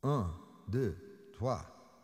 Un, deux, trois.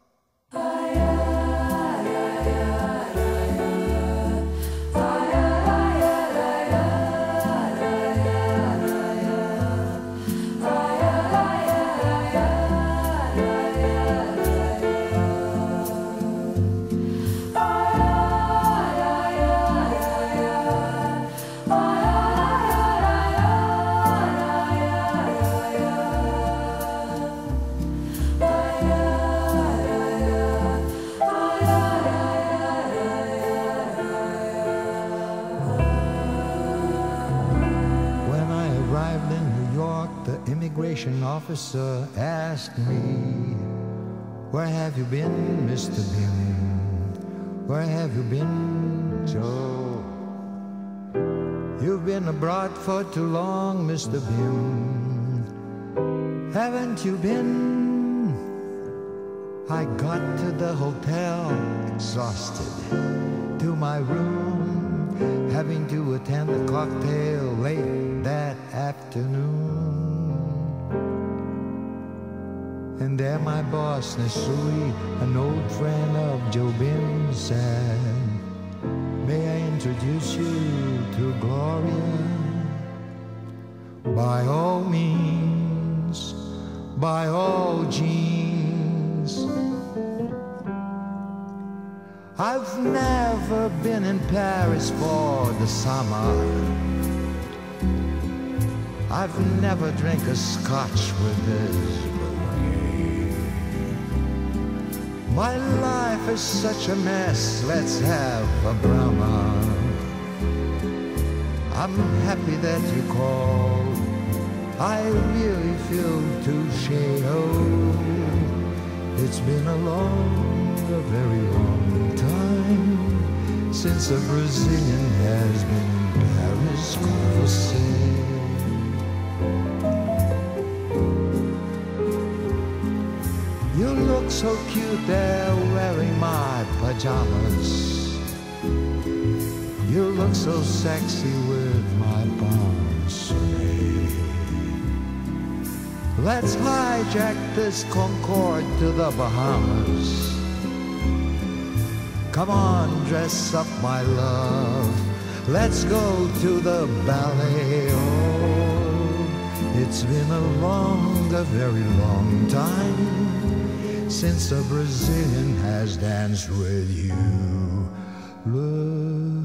The immigration officer asked me, "Where have you been, Mr. Bim? Where have you been, Joe? You've been abroad for too long, Mr. Bim. Haven't you been?" I got to the hotel exhausted, to my room, having to attend a cocktail late that afternoon. And there my boss, Nesui, an old friend of Joe Bim, said, "May I introduce you to Gloria?" By all means, by all genes. I've never been in Paris for the summer. I've never drank a scotch with this. My life is such a mess, let's have a Brahma. I'm happy that you called, I really feel touché. Oh, it's been a very long time since a Brazilian has been in Paris for sale. You look so cute there wearing my pajamas. You look so sexy with my bonnet. Let's hijack this Concorde to the Bahamas. Come on, dress up, my love. Let's go to the ballet. Oh, it's been a very long time since a Brazilian has danced with you. Look.